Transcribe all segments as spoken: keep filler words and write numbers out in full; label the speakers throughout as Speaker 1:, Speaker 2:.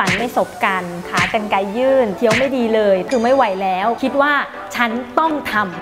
Speaker 1: ฟันไม่สบกันขากรรไกรยื่นเคี้ยวไม่ดีเลยคือไม่ไหวแล้วคิดว่าฉันต้องทำ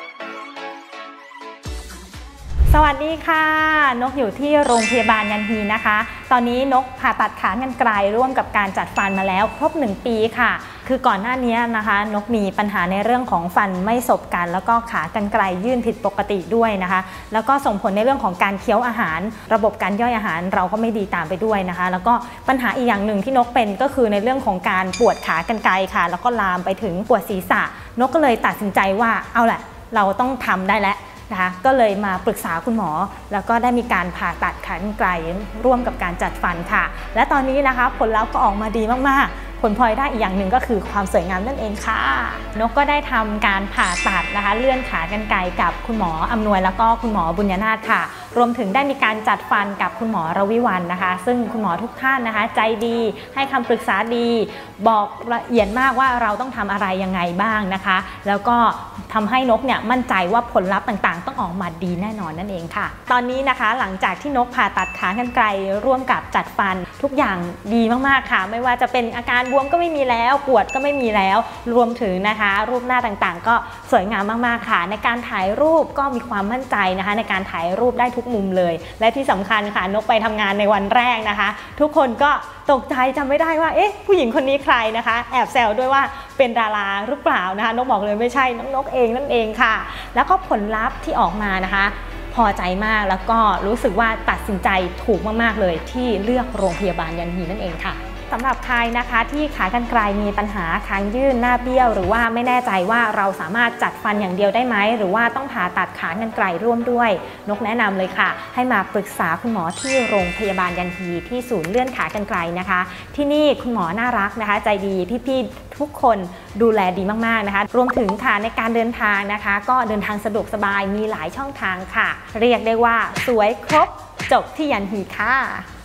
Speaker 1: สวัสดีค่ะนกอยู่ที่โรงพยาบาลยันฮีนะคะตอนนี้นกผ่าตัดขากรรไกรร่วมกับการจัดฟันมาแล้วครบหนึ่งปีค่ะคือก่อนหน้านี้นะคะนกมีปัญหาในเรื่องของฟันไม่สบกันแล้วก็ขากรรไกรยื่นผิดปกติด้วยนะคะแล้วก็ส่งผลในเรื่องของการเคี้ยวอาหารระบบการย่อยอาหารเราก็ไม่ดีตามไปด้วยนะคะแล้วก็ปัญหาอีกอย่างหนึ่งที่นกเป็นก็คือในเรื่องของการปวดขากรรไกรค่ะแล้วก็ลามไปถึงปวดศีรษะนกก็เลยตัดสินใจว่าเอาแหละเราต้องทำได้แล้วนะคะก็เลยมาปรึกษาคุณหมอแล้วก็ได้มีการผ่าตัดขากรรไกรร่วมกับการจัดฟันค่ะและตอนนี้นะคะผลลัพธ์ก็ออกมาดีมากๆผลพลอยได้อีกอย่างหนึ่งก็คือความสวยงามนั่นเองค่ะนกก็ได้ทำการผ่าตัดนะคะเลื่อนขากรรไกรกับคุณหมออำนวยแล้วก็คุณหมอบุญญนาถค่ะรวมถึงได้มีการจัดฟันกับคุณหมอรวิวรรณนะคะซึ่งคุณหมอทุกท่านนะคะใจดีให้คำปรึกษาดีบอกละเอียดมากว่าเราต้องทำอะไรยังไงบ้างนะคะแล้วก็ทำให้นกเนี่ยมั่นใจว่าผลลัพธ์ต่างๆต้องออกมาดีแน่นอนนั่นเองค่ะตอนนี้นะคะหลังจากที่นกผ่าตัดขากรรไกรร่วมกับจัดฟันทุกอย่างดีมากๆค่ะไม่ว่าจะเป็นอาการบวมก็ไม่มีแล้วปวดก็ไม่มีแล้วรวมถึงนะคะรูปหน้าต่างๆก็สวยงามมากๆค่ะในการถ่ายรูปก็มีความมั่นใจนะคะในการถ่ายรูปได้ทุกมุมเลยและที่สำคัญค่ะนกไปทำงานในวันแรกนะคะทุกคนก็ตกใจจำไม่ได้ว่าเอ๊ะผู้หญิงคนนี้ใครนะคะแอบแซวด้วยว่าเป็นดาราหรือเปล่านะคะนกบอกเลยไม่ใช่น้องนกเองนั่นเองค่ะแล้วก็ผลลัพธ์ที่ออกมานะคะพอใจมากแล้วก็รู้สึกว่าตัดสินใจถูกมากๆเลยที่เลือกโรงพยาบาลยันฮีนั่นเองค่ะสำหรับใครนะคะที่ขากรรไกรมีปัญหาคางยื่นหน้าเบี้ยวหรือว่าไม่แน่ใจว่าเราสามารถจัดฟันอย่างเดียวได้ไหมหรือว่าต้องผ่าตัดขากรรไกรร่วมด้วยนกแนะนำเลยค่ะให้มาปรึกษาคุณหมอที่โรงพยาบาลยันฮีที่ศูนย์เลื่อนขากรรไกรนะคะที่นี่คุณหมอน่ารักนะคะใจดีพี่ๆทุกคนดูแลดีมากๆนะคะรวมถึงค่ะในการเดินทางนะคะก็เดินทางสะดวกสบายมีหลายช่องทางค่ะเรียกได้ว่าสวยครบจบที่ยันฮีค่ะ